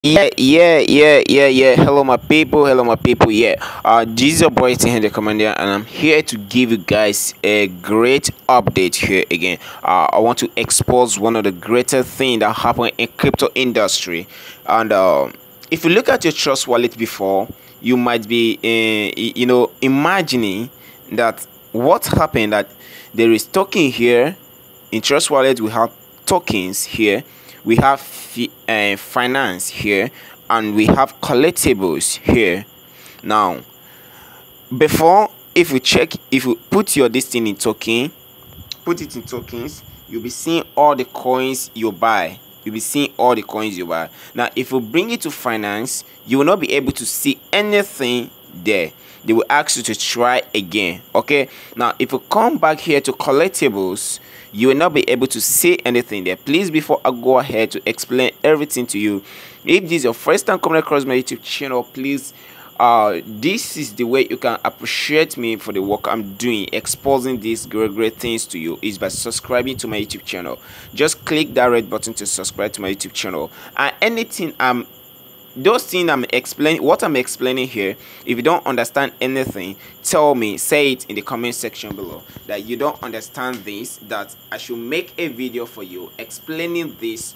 Yeah. Hello, my people. Hello, my people. Yeah. This is your boy Henry Commander, and I'm here to give you guys a great update here again. I want to expose one of the greatest things that happened in crypto industry, and if you look at your Trust Wallet before, you might be, imagining that what happened that there is token here in Trust Wallet. We have tokens here, we have finance here, and we have collectibles here. Now, before, if you check, if you put your this thing in token, put it in tokens, you'll be seeing all the coins you buy. You'll be seeing all the coins you buy. Now, if you bring it to finance, you will not be able to see anything there. They will ask you to try again. Okay, now if you come back here to collectibles, you will not be able to see anything there. Please, before I go ahead to explain everything to you, if this is your first time coming across my YouTube channel, please, this is the way you can appreciate me for the work I'm doing, exposing these great things to you, is by subscribing to my YouTube channel. Just click that red button to subscribe to my YouTube channel, and anything those things I'm explaining, what I'm explaining here, if you don't understand anything, tell me, say it in the comment section below that you don't understand this, that I should make a video for you explaining this,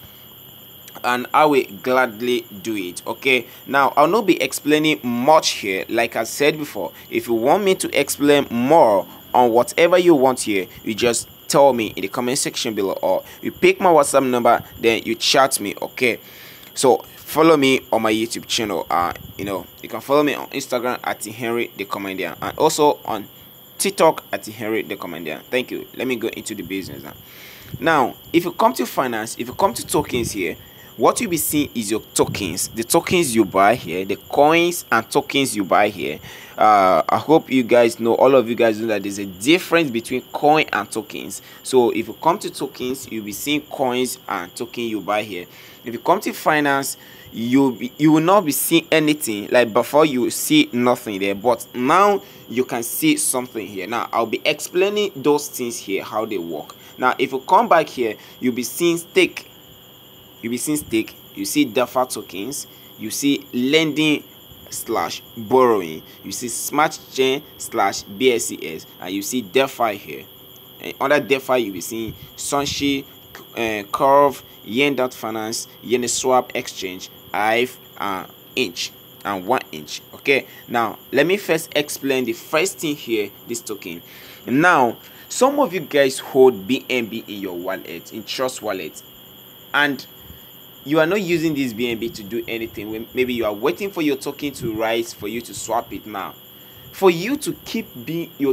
and I will gladly do it. Okay, now I'll not be explaining much here. Like I said before, if you want me to explain more on whatever you want here, you just tell me in the comment section below, or you pick my WhatsApp number, then you chat me. Okay, so follow me on my YouTube channel. You can follow me on Instagram at Henry the Comedian, and also on TikTok at Henry the Comedian. Thank you. Let me go into the business now. Now, if you come to finance, if you come to tokens here, what you'll be seeing is your tokens, the tokens you buy here, the coins and tokens you buy here. I hope you guys know, all of you guys know, that there's a difference between coin and tokens. So if you come to tokens, you'll be seeing coins and token you buy here. If you come to finance, you will not be seeing anything. Like before, you see nothing there, but now you can see something here. Now I'll be explaining those things here, how they work. Now if you come back here, you'll be seeing stake. You see DeFi tokens, you see lending slash borrowing, you see smart chain slash BSCS, and you see DeFi here. And under DeFi, you'll be seeing Sunshi, Curve, Yen.finance, Uniswap Exchange, Hive, Inch, and 1inch. Okay, now let me first explain the first thing here, this token. Now, some of you guys hold BNB in your wallet, in Trust Wallet, and you are not using this BNB to do anything. Maybe you are waiting for your token to rise for you to swap it. Now, for you to keep your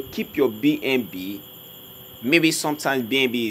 BNB, maybe sometimes BNB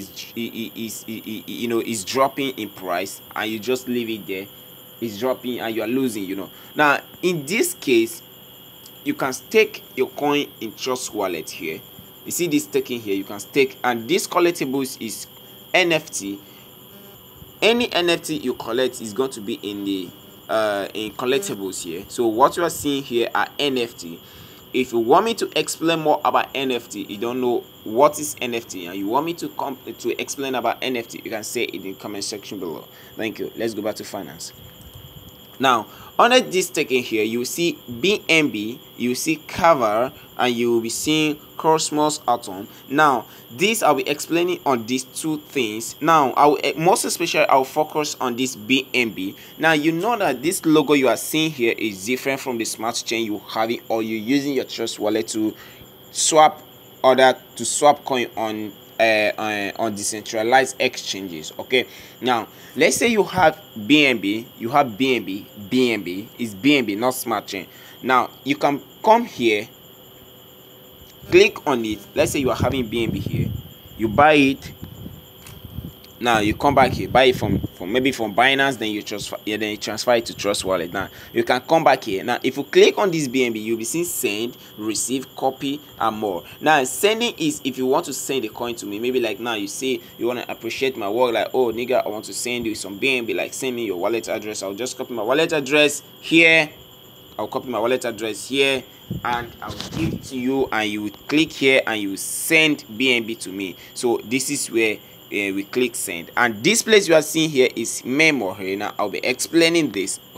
is dropping in price, and you just leave it there. It's dropping and you are losing. Now in this case, you can stake your coin in Trust Wallet here. You see this token here, you can stake, and this collectibles is NFT. Any NFT you collect is going to be in the in collectibles here. So what you are seeing here are NFT. If you want me to explain more about NFT, you don't know what is NFT, and you want me to come to explain about NFT, you can say it in the comment section below. Thank you. Let's go back to finance. Now, under this token here, you see BNB, you see Cover, and you will be seeing Cosmos Atom. Now, this I'll be explaining on these two things. Now, most especially I'll focus on this BNB. Now, you know that this logo you are seeing here is different from the smart chain you have it, or you're using your Trust Wallet to swap coin on decentralized exchanges. Okay, now let's say you have BNB, BNB is BNB, not smart chain. Now you can come here, click on it. Let's say you are having BNB here, you buy it. Now you come back here, buy it from maybe from Binance, then you transfer it to Trust Wallet. Now you can come back here. Now if you click on this BNB, you'll be seeing send, receive, copy, and more. Now sending is if you want to send a coin to me. Maybe like now you say you want to appreciate my work, like, oh nigga, I want to send you some BNB, like send me your wallet address. I'll just copy my wallet address here. I'll copy my wallet address here, and I'll give it to you, and you will click here and you send BNB to me. So this is where we click send, and this place you are seeing here is memo here. Now I'll be explaining this.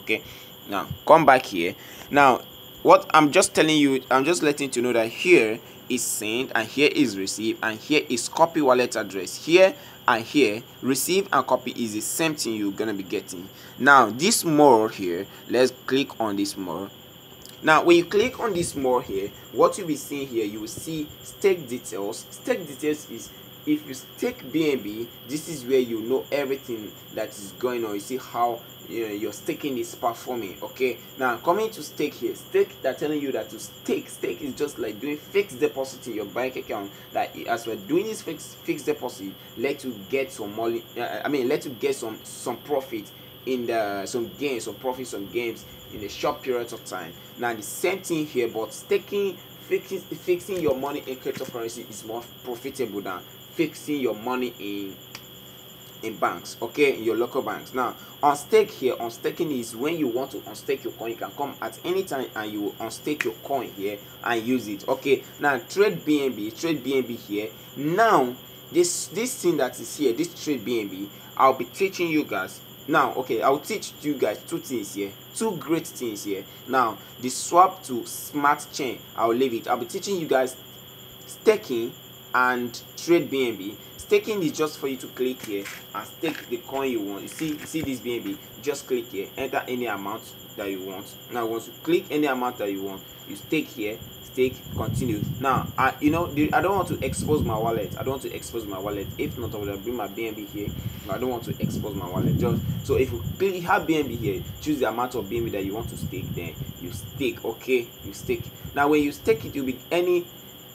Okay, now come back here. Now what I'm just telling you, I'm just letting you know that here is send and here is receive and here is copy wallet address. Here and here, receive and copy is the same thing you're gonna be getting. Now this more here, let's click on this more. Now when you click on this more here, what you'll be seeing here, you will see stake details. Stake details is, if you stake BNB, this is where you know everything that is going on. You see how your staking is performing. Okay, now coming to stake here, stake, they're telling you that to stake is just like doing fixed deposit in your bank account, that as we're doing this fixed deposit, let you get some money, let you get some profit in the some gains, some profits, some gains in a short period of time. Now the same thing here, but staking, fixing your money in cryptocurrency is more profitable than fixing your money in banks, okay, in your local banks. Now on stake here, on staking is when you want to unstake your coin. You can come at any time and you will unstake your coin here and use it. Okay, now trade BNB here. Now this thing that is here, this trade BNB, I'll be teaching you guys now. Okay, I'll teach you guys two things here, two great things here. Now the swap to smart chain, I'll leave it. I'll be teaching you guys staking and trade BNB. Staking is just for you to click here and stake the coin you want. You see this BNB, just click here, enter any amount that you want. Now once you click any amount that you want, you stake here, stake, continue. Now I don't want to expose my wallet. If not, I would have bring my BNB here. I don't want to expose my wallet. Just so if you have BNB here, choose the amount of BNB that you want to stake, then you stake. Okay, you stake. Now when you stake it, you'll be any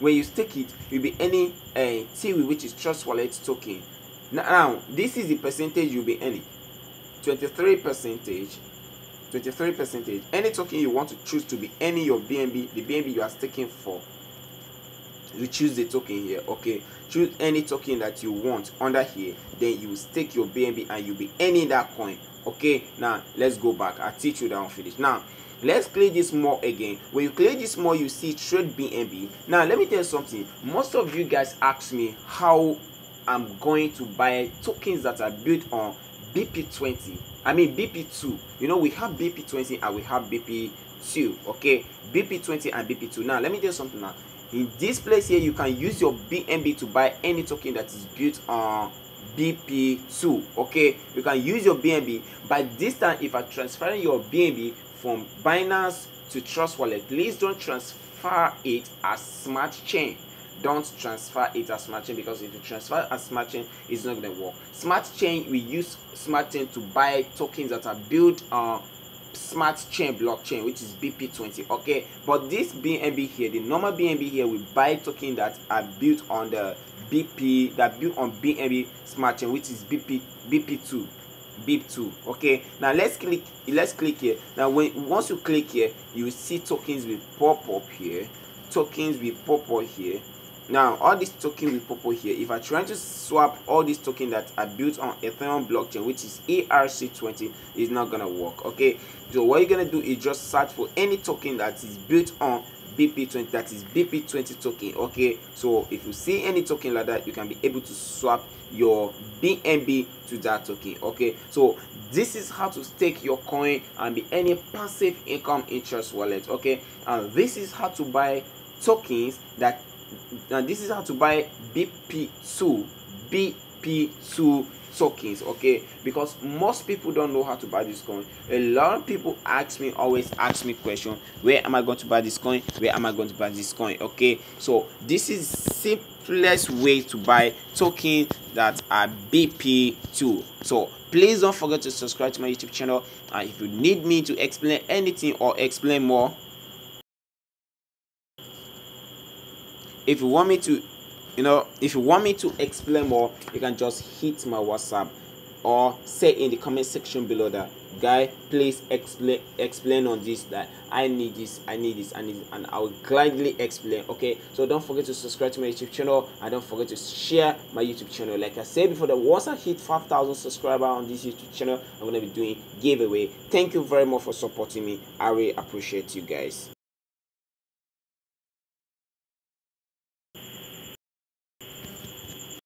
TIWI, which is Trust Wallet token. Now this is the percentage you'll be earning, 23%. Any token you want to choose to be earning your BNB, the BNB you are staking for, you choose the token here. Okay, choose any token that you want under here, then you stake your BNB and you'll be earning that coin. Okay, now let's go back. I'll teach you that one finish. Now let's click this more again. When you click this more, you see trade BNB. Now let me tell you something. Most of you guys ask me how I'm going to buy tokens that are built on BP20, BP2. We have BP20 and we have BP2. Okay, BP20 and BP2. Now let me tell you something. Now in this place here, you can use your BNB to buy any token that is built on BP2. Okay, you can use your BNB. By this time, if I transfer your BNB from Binance to Trust Wallet, please don't transfer it as smart chain. Don't transfer it as smart chain, because if you transfer as smart chain, it's not going to work. Smart chain, we use smart chain to buy tokens that are built on smart chain blockchain, which is BP20. Okay, but this BNB here, the normal BNB here, we buy tokens that are built on the BP, that built on BNB smart chain, which is BP2. BIP2. Okay, now let's click here. Now once you click here, you will see tokens will pop up here. Now all these tokens will pop up here. If I try to swap all these tokens that are built on Ethereum blockchain, which is ERC20, is not gonna work. Okay, so what you're gonna do is just search for any token that is built on BP20, that is BP20 token. Okay, so if you see any token like that, you can be able to swap your BNB to that token. Okay, so this is how to stake your coin and be any passive income interest wallet. Okay, and this is how to buy tokens that, and this is how to buy BP2 tokens. Okay, because most people don't know how to buy this coin. A lot of people always ask me question, where am I going to buy this coin? Okay, so this is simplest way to buy tokens that are BP2. So please don't forget to subscribe to my YouTube channel, and if you need me to explain anything or explain more, if you want me to explain more, you can just hit my WhatsApp or say in the comment section below that, guy, please explain on this, that I need this, and I will gladly explain. Okay, so don't forget to subscribe to my YouTube channel, and don't forget to share my YouTube channel. Like I said before, once I hit 5,000 subscribers on this YouTube channel, I'm going to be doing giveaway. Thank you very much for supporting me. I really appreciate you guys.